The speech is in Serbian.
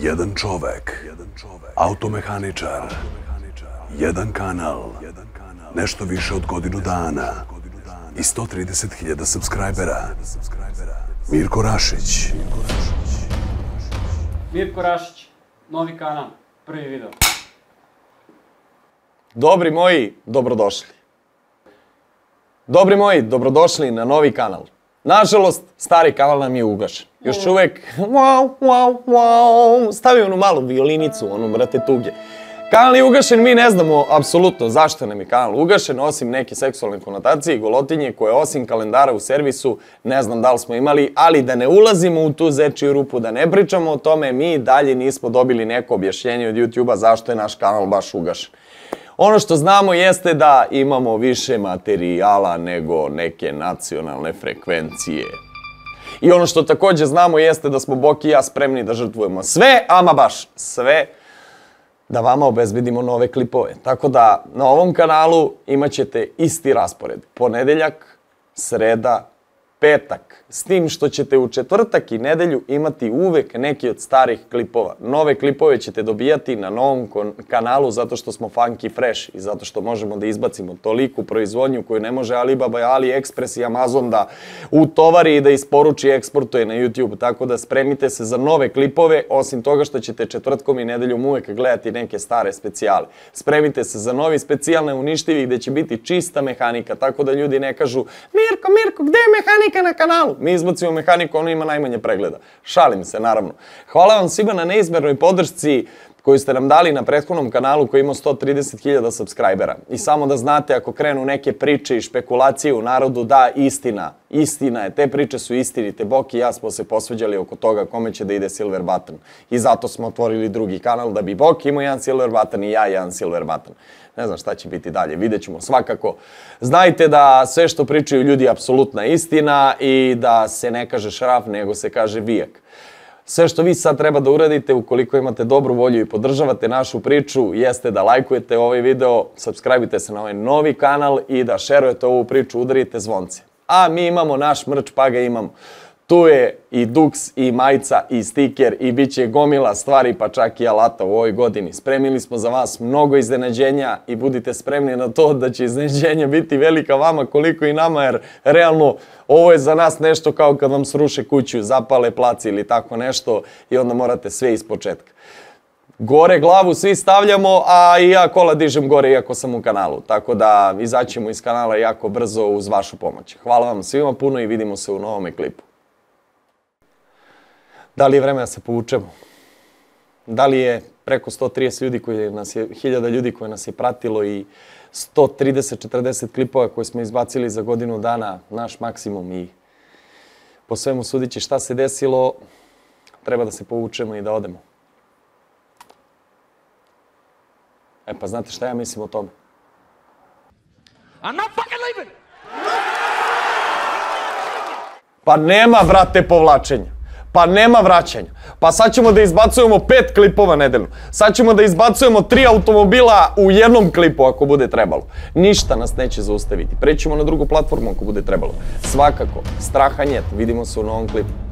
Jedan čovek, automehaničar, jedan kanal, nešto više od godinu dana i 130.000 subscribera. Mirko Rašić. Mirko Rašić, novi kanal, prvi video. Dobri moji, dobrodošli. Dobri moji, dobrodošli na novi kanal. Nažalost, stari kanal nam je ugašen. Još uvek, stavi onu malu violinicu, onu brate tuge. Kanal je ugašen, mi ne znamo apsolutno zašto nam je kanal ugašen, osim neke seksualne konotacije i golotinje koje osim kalendara u servisu ne znam da li smo imali, ali da ne ulazimo u tu zečiju rupu, da ne pričamo o tome, mi dalje nismo dobili neko objašnjenje od YouTube-a zašto je naš kanal baš ugašen. Ono što znamo jeste da imamo više materijala nego neke nacionalne frekvencije. I ono što takođe znamo jeste da smo Boki i ja spremni da žrtvujemo sve, ama baš sve, da vama obezbedimo nove klipove. Tako da na ovom kanalu imat ćete isti raspored. Ponedeljak, sreda, petak. S tim što ćete u četvrtak i nedelju imati uvek neki od starih klipova. Nove klipove ćete dobijati na novom kanalu zato što smo funky fresh i zato što možemo da izbacimo toliku proizvodnju koju ne može Alibaba, AliExpress i Amazon da utovari i da isporuči i eksportuje na YouTube. Tako da spremite se za nove klipove, osim toga što ćete četvrtkom i nedeljom uvek gledati neke stare specijale. Spremite se za novi specijalne uništivi gde će biti čista mehanika, tako da ljudi ne kažu Mirko, gde je mehanika na kanalu? Mi izbacimo mehaniku, ono ima najmanje pregleda. Šalim se, naravno. Hvala vam svima na neizmernoj podršci koju ste nam dali na prethodnom kanalu koji ima 130.000 subscribera. I samo da znate, ako krenu neke priče i špekulacije u narodu, da, istina je, te priče su istinite. Boki i ja smo se posveđali oko toga kome će da ide Silver Button. I zato smo otvorili drugi kanal, da bi Boki imao jedan Silver Button i ja jedan Silver Button. Ne znam šta će biti dalje, vidjet ćemo svakako. Znajte da sve što pričaju ljudi je apsolutna istina i da se ne kaže šraf, nego se kaže vijak. Sve što vi sad treba da uradite, ukoliko imate dobru volju i podržavate našu priču, jeste da lajkujete ovaj video, subscribe-ite se na ovaj novi kanal i da šerujete ovu priču, udarite zvonce. A mi imamo naš mrč, pa ga imamo. Tu je i duks, i majica, i stiker, i bit će gomila stvari, pa čak i alata u ovoj godini. Spremili smo za vas mnogo iznenađenja i budite spremni na to da će iznenađenja biti velika vama koliko i nama, jer realno ovo je za nas nešto kao kad vam sruše kuću, zapale placi ili tako nešto i onda morate sve ispočetka. Gore glavu svi stavljamo, a i ja kola dižem gore iako sam u kanalu. Tako da izaćemo iz kanala jako brzo uz vašu pomoć. Hvala vam svima puno i vidimo se u novome klipu. Da li je vreme da se povučemo? Da li je preko 130 ljudi koji nas je, 1000 ljudi koji nas je pratilo i 130-40 klipova koje smo izbacili za godinu dana naš maksimum i po svemu sudići šta se desilo, treba da se povučemo i da odemo. E pa znate šta ja mislim o tome? I'm not fucking leaving! Pa nema, brate, povlačenja. Pa nema vraćanja. Pa sad ćemo da izbacujemo 5 klipova nedeljno. Sad ćemo da izbacujemo 3 automobila u jednom klipu ako bude trebalo. Ništa nas neće zaustaviti. Prećemo na drugu platformu ako bude trebalo. Svakako, strahanje, vidimo se u novom klipu.